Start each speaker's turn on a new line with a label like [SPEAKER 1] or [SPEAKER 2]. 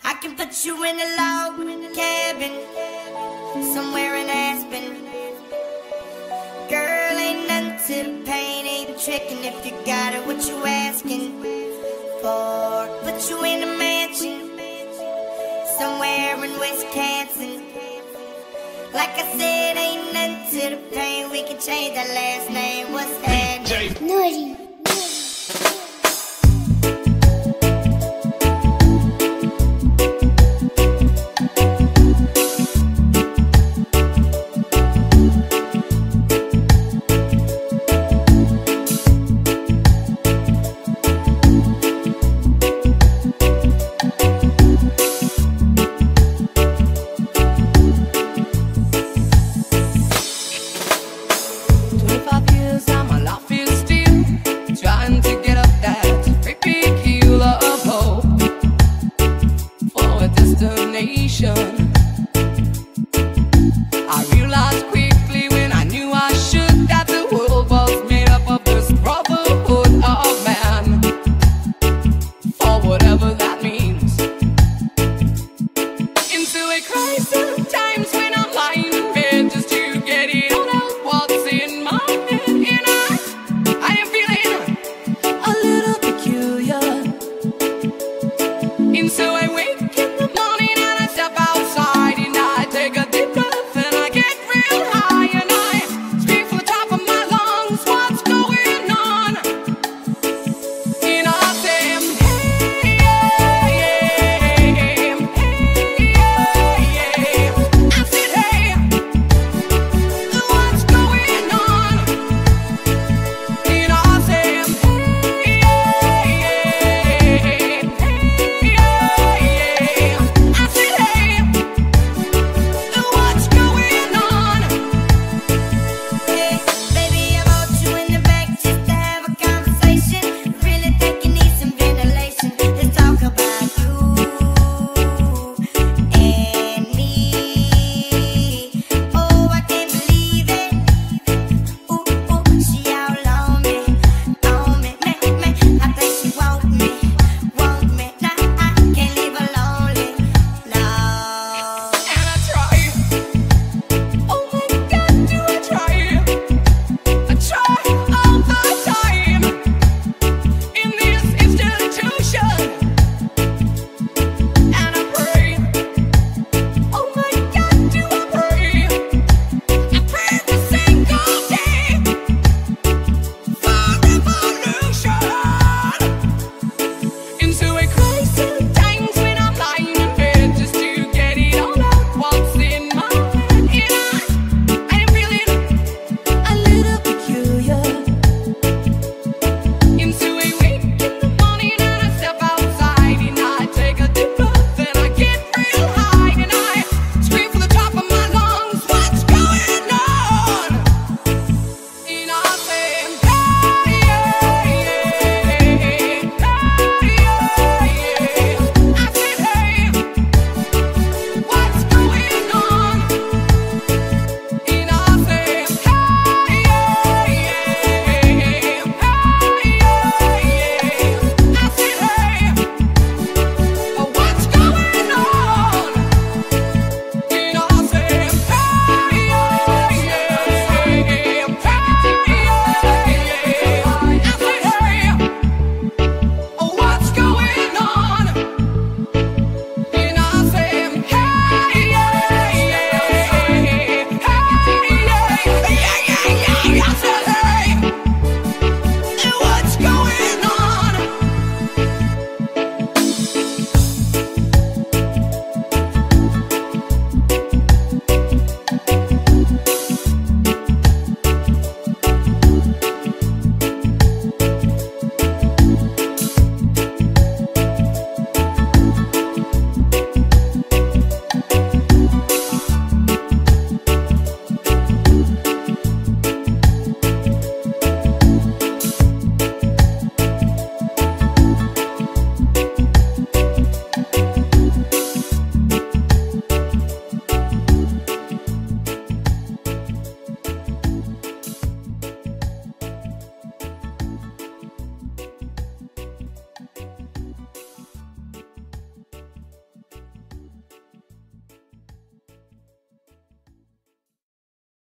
[SPEAKER 1] I can put you in a log cabin somewhere in Aspen. Girl, ain't nothing to the pain, ain't tricking if you got it, what you asking for? Put you in a mansion somewhere in Wisconsin. Like I said, ain't nothing to the pain, we can change our last name. What's that?
[SPEAKER 2] Naughty.